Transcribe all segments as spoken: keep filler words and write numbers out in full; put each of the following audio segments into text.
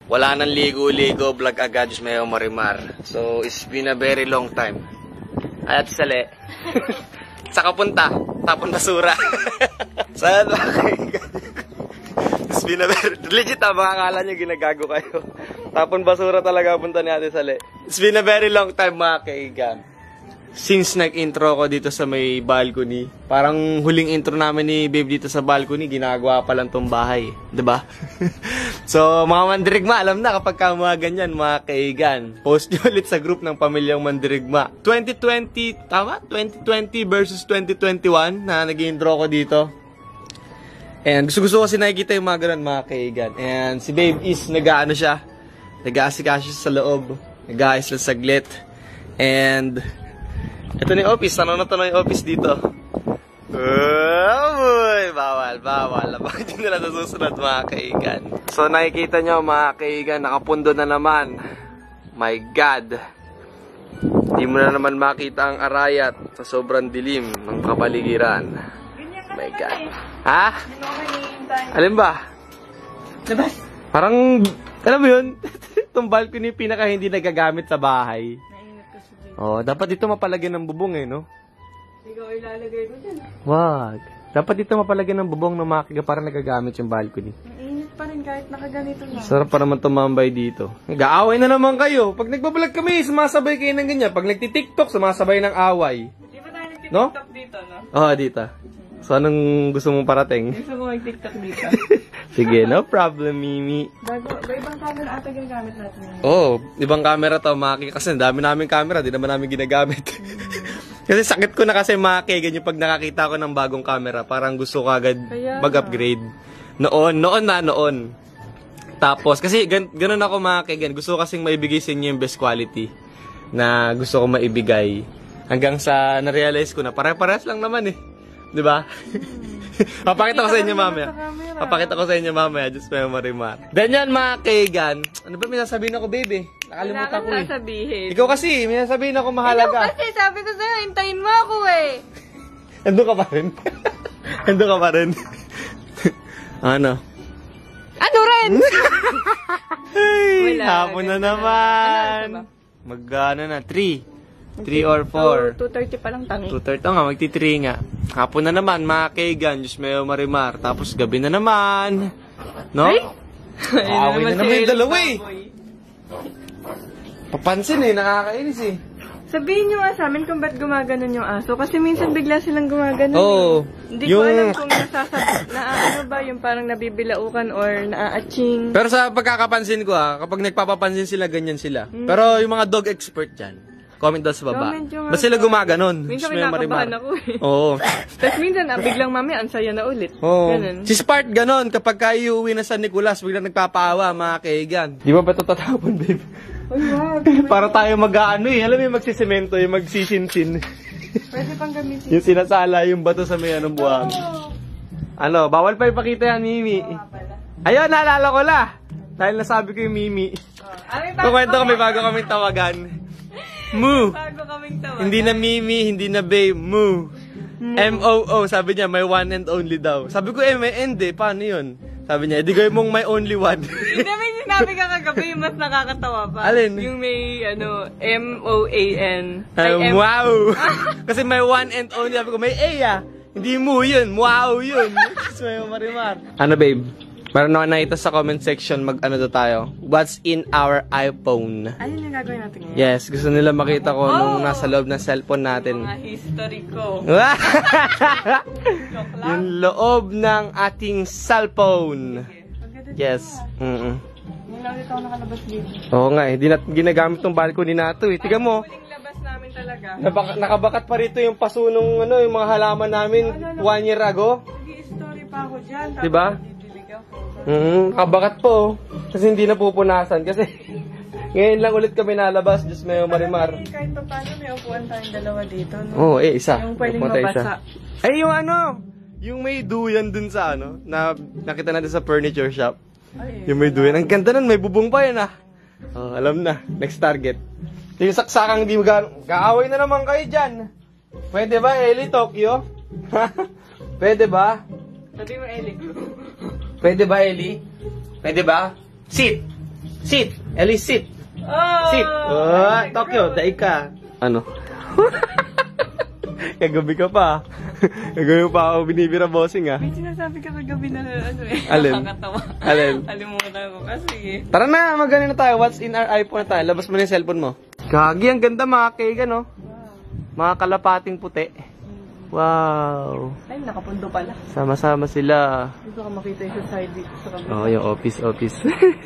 Wala nang ligo-ligo, vlog agad, Diyos Mayo Marimar. So, it's been a very long time. Ayat sali. Saka punta, tapon basura. Saan ba kayo? It's been a very... Legit ha, mga akala nyo ginagago kayo. Tapon basura talaga punta ni Ate Sali. It's been a very long time mga kaigan. Since nag-intro ko dito sa may balcony, parang huling intro namin ni Babe dito sa balcony, ginagawa pa lang tong bahay. Diba? So, mga mandirigma, alam na kapag ka mga ganyan, mga kaigan. Post nyo ulit sa group ng Pamilyang Mandirigma. twenty twenty, tama? twenty twenty versus twenty twenty-one na nag-intro ko dito. And gusto-gusto kasi nakikita yung mga ganun, mga kaigan. And si Babe is nag-ano siya, nag-aasikaso siya sa loob, nag-aayos lang saglit. And ito na yung office. Ano na ito na yung office dito? Oh boy! Bawal, bawal. Bakit yun nila nasusunod mga kaigan? So nakikita nyo mga kaigan, nakapundo na naman. My God! Hindi mo na naman makita ang arayat sa sobrang dilim ng kapaligiran. My God. Ha? Alin ba? Labas. Parang, alam mo yun? Itong balcony pinaka hindi nagagamit sa bahay. Oh, dapat dito mapalagyan ng bubong eh, no? Ikaw ilalagay mo dyan. Wag. Dapat dito mapalagyan ng bubong ng makiga para nagagamit yung balcony. Mainit pa rin kahit nakaganito lang. Sarap pa naman tumambay dito. Nag-aaway na naman kayo. Pag nagbablog kami, sumasabay kayo ng ganyan. Pag nagtitiktok, sumasabay ng away. Di ba tayo nagtitiktok no? Dito, no? Oo, oh, dito. So, anong gusto mong parating? Gusto mo mag-tiktok dito. Sige, no problem, Mimi. Bago, ba ibang camera ata ginagamit natin? Oo, oh, ibang camera to, Maki. Kasi dami namin camera, di naman namin ginagamit. Kasi sakit ko na kasi, Maki, ganyan pag nakakita ko ng bagong camera. Parang gusto ko agad mag-upgrade. Noon, noon na, noon. Tapos, kasi gan ganun ako, Maki. Gan. Gusto ko kasing maibigay sa inyo yung best quality na gusto ko maibigay. Hanggang sa na-realize ko na pare-pares lang naman eh. Di ba? Papakita ko sa inyo mamaya. Papakita ko sa inyo mamaya. Just Mayo Marimar. Then yan mga kaigan. Ano ba may nasabihin ako, baby? Nakalimutan ko eh. Sasabihin. Ikaw kasi, may nasabihin ako mahalaga. Ikaw kasi, sabi ko sa'yo, hintayin mo ako eh. Ando ka pa rin? Ando ka pa rin? Ano? Ano rin? Ay, hapon na naman. Mag-ano na, three. three or four. two thirty pa lang tangi. two thirty nga, magti three nga. Hapon na naman, mga kaigan, Diyos Mayo Marimar. Tapos gabi na naman. No? Ay? Away na naman yung dalawa eh. Papansin eh, nakakainis eh. Sabihin nyo nga sa amin kung ba't gumaganon yung aso. Kasi minsan bigla silang gumaganon. Oo. Oh, hindi yung... ko alam kung nasasab... na ano ba yung parang nabibilaukan or naaaching. Pero sa pagkakapansin ko ha, kapag nagpapapansin sila, ganyan sila. Hmm. Pero yung mga dog expert dyan, comment daw sa baba. Ba't sila gumaganon? Minsan kinakabahan ako eh. Oo. Tapos minsan, ah, biglang mami, ang saya na ulit. Oo. Ganun. Si Spart ganon, kapag kayo uwi na San Nicolas, biglang nagpapaawa, mga kaigan. Di ba ba ito tatapon, babe? Ay, wag. Para tayo mag-ano eh. Alam mo yung magsisemento, yung magsisinsin. Pwede pang gamitin. Yung sinasala yung bato sa may anong buwang. Oh. Ano, bawal pa ipakita yan, Mimi. Ayun, naalala ko la. Dahil nasabi ko yung Mimi. Oh. Kukwento kami bago kami tawagan. Moo. Bago kaming tawagan. Hindi na Mimi, hindi na Babe. Moo. M O O. Sabi niya, may one and only daw. Sabi ko, eh, may end eh. Paano yun? Sabi niya, edi gawin mong may only one. Hindi naman sinabi ka kagabi, yung mas nakakatawa pa. Alin? Yung may, ano, M O A N. Um, wow! Kasi may one and only. Sabi ko, may A ah. Hindi mo yun. Wow yun. Mayo Marimar. Ano, babe? Meron naman na ito sa comment section, mag-ano daw tayo. What's in our iPhone? Ayun yung gagawin natin ngayon. Yes, gusto nila makita ko oh, nung nasa loob ng cellphone natin. Mga history ko. Yung loob ng ating cellphone. Yes. Mm -mm. Yung lang ito ako nakalabas dito. Oo nga eh, di na, ginagamit tong balcony na ito eh. Tiga mo. Huling labas namin talaga. Nabaka, nakabakat pa rito yung pasunong ano, yung mga halaman namin one year ago. Nag-i-story pa ako dyan. Diba? Mm, kabakat po. Kasi hindi na pupunasan. Kasi ngayon lang ulit kami nalabas. Diyos Mayo Marimar. Kahit pa paano may upuan tayong dalawa dito. No? Oo, oh, eh, isa. Yung pwedeng mabasa. Ay, yung ano, yung may duyan dun sa ano, na nakita natin sa furniture shop. Ay, yung may duyan. Ang ganda nun, may bubong pa yan ah. Oh, alam na, next target. Yung saksakang di mag- kaaway na naman kayo dyan. Pwede ba, Eli, Tokyo? Pwede ba? Sabi mo, Eli. Pwede ba, Eli? Pwede ba? Sit! Sit! Ellie, sit! Oh! Sit! Oh, Tokyo, daig ka. Ano? Kagabi ka pa. Kagabi pa ako binibira bossing ah. May sinasabi ka kagabi na ano eh. Alin? Nakakatawa. Alin? Alimutan ko kasi. Tara na, magano na tayo. What's in our iPhone na tayo? Labas mo na yung cellphone mo. Gagi, ang ganda mga kega, no? Mga kalapating puti. Wow. Ay, nakapundo pala. Sama-sama sila. Dito ka makita yung sa side dito sa kabila. Oo, oh, yung office, office.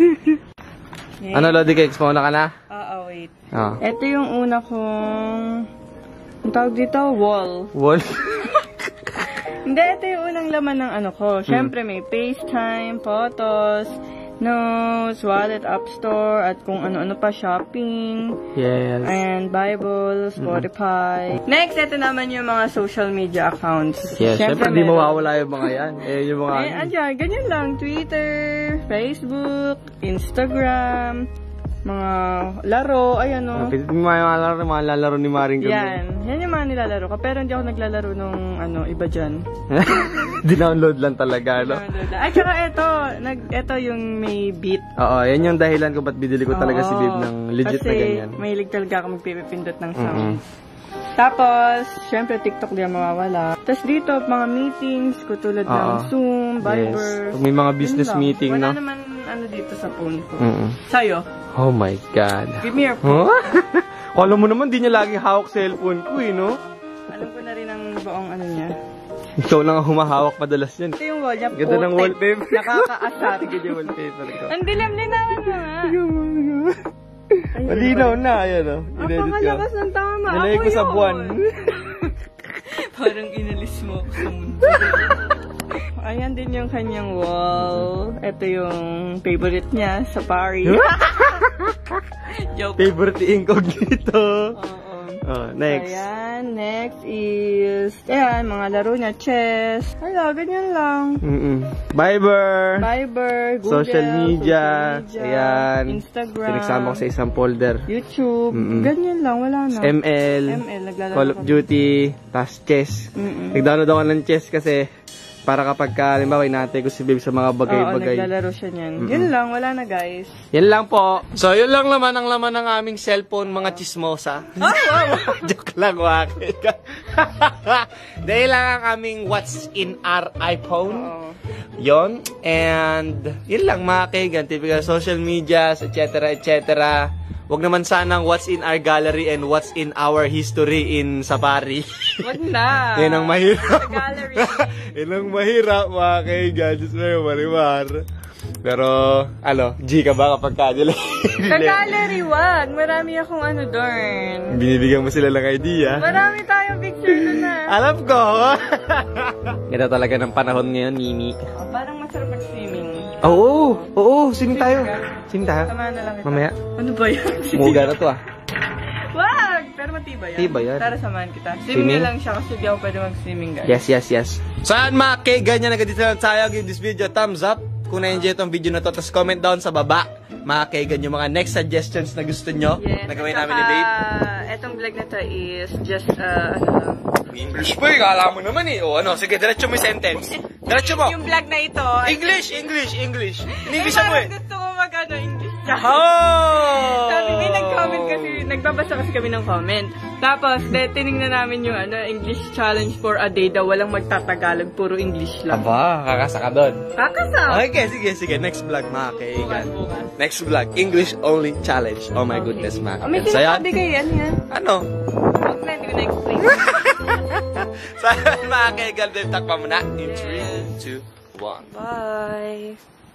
Ano, Lodi Cakes? Mauna ka na? Ah, ah, wait. Ah. Ito yung una kong... Ang tawag dito, wall. Wall? Hindi, ito yung unang laman ng ano ko. Siyempre, may FaceTime, photos, notes, wallet, app store, at kung ano-ano pa, shopping. Yes. And Bible, Spotify. Mm-hmm. Next, ito naman yung mga social media accounts. Yes, siyempre, di mawawala yung mga yan. Eh, yung mga... Eh, andyan, ganyan lang. Twitter, Facebook, Instagram, mga laro, ayan o. Pwede yung mga lalaro, mga lalaro ni Maring Gabon. Yan. Yan yung mga nilalaro ko. Pero hindi ako naglalaro nung ano, iba dyan. Dinownload lang talaga, no? Ay, tsaka ito, nag, ito yung may beat. Oo, yan yung dahilan ko ba't binili ko talaga si Babe ng legit kasi na ganyan. Kasi mahilig talaga ako magpipindot ng sound. Mm-hmm. Tapos, syempre, TikTok di mawawala. Tapos dito, mga meetings, katulad ng Oo. Zoom, Viber. Yes. May mga business meeting, Wala no? naman ano dito sa phone ko. Mm-mm. Sa'yo? Oh my God. Give me your phone. Huh? Alam mo naman, di niya laging hawak cellphone ko eh, no? Alam ko na rin ang buong ano niya. Ikaw lang ang humahawak madalas yan. Ito yung wall niya. Ganda ng putik. wallpaper. Nakakaasar. Ganda yung wallpaper ko. Ang dilim-linawan mo nga. Malinaw na, ayan o. Ang pangalakas ng tama. Nilagay Ako ko sa yun. buwan. Parang inalis mo ako sa mundo. Ayan din yung kanyang wall. Ito yung favorite niya sa Paris. Joke. Favorite incognito. Oo. Oh, next. Ayan, next is, ayan, mga laro niya, chess. Hala, ganyan lang. Mm-mm. Viber. Viber, Google, Social media. social media, Ayan. Instagram, Pinagsama ko sa isang folder. YouTube, Mm-mm. ganyan lang, wala na. M L. M L, naglalaro Call of kami. Duty. Tas chess. Mm-mm. Nag-download ako ng chess kasi para kapag ka, halimbawa, inatay ko si Babe sa mga Oo, bagay-bagay. naglalaro siya niyan. Yun lang, wala na guys. Yan lang po. So, yun lang naman ang laman ng aming cellphone, mga chismosa. Oh, wow! Joke lang, waki. Dahil lang ang aming what's in our iPhone. Oo. Yon. And, yun lang mga kaigan. Typical social medias, et cetera, et cetera. Wag naman sanang what's in our gallery and what's in our history in Safari. Wag na. Yan ang mahirap. Sa gallery. Yan ang mahirap, mga kaigan. Diyos mo yung marimar. Pero, ano, G ka ba kapag kanila? Sa gallery, wag. Marami akong ano doon. Binibigyan mo sila ng idea. Marami tayong picture doon na. Alam ko! Ganda talaga ng panahon ngayon, Mimi. Oh, parang masarap mag-swimming. Oo! Oo! Swimming tayo! Swimming tayo? Samahan na lang kita. Mamaya. Ano ba yan? Muga na to ah. Wag! Pero matibay yan. Tibay yan. Tara, samahan kita. Swimming, Swimming? na lang siya kasi di ako pwede mag-swimming, guys. Yes, yes, yes. Saan mga kaigan yan? Nagadito lang tayo. Give this video a thumbs up kung na-enjoy itong video na to. Tapos comment down sa baba. Mga kaigan yung mga next suggestions na gusto nyo Yes. na gawin At namin ni Babe. saka, etong vlog na to is just, uh, ano lang. English po eh. Kala mo naman eh. O ano, sige, diretso mo yung sentence. Diretso mo. Yung vlog na ito. ay- English, English, English. Ay, In-English mo parang eh. gusto ko mag-ano, English siya. Oh! Sabi, may nag-comment kasi, nagbabasa kasi kami ng comment. Tapos, de, tinignan namin yung ano, English challenge for a day daw, walang magtatagalog, puro English lang. Aba, kakasa ka doon. Kakasa! Okay, sige, sige. Next vlog, mga kaigan. Bukas, bukas. Next vlog, English only challenge. Oh my goodness, mga Oh, may kaigan. So, yan. sinasabi kayo yan, yan. Ano? Huwag na, hindi ko na-explain. So, yan, mga kaigan. Dave, takpa mo na. In three, two, one. Bye!